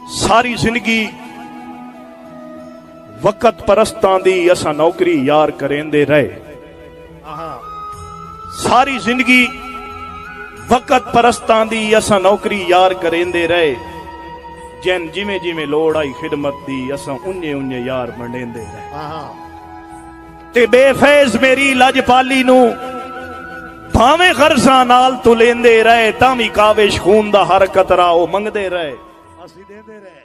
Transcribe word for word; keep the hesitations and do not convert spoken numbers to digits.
सारी जिंदगी वक़्त परस्तां दी असा नौकरी यार करेंदे रहे। सारी जिंदगी वक़्त परस्तां दी असा नौकरी यार करेंदे रहे। जैन जिमें जिमें लोड़ आई खिदमत दी असा उन्ने उन्ने यार बनेंदे रहे। ते बेफैज मेरी लजपाली नू भावें खर्जा नाल तू लेंदे रहे, तां भी काविश खून दा हर कतरा ओ मंगदे रहे, असी देंदे रहे।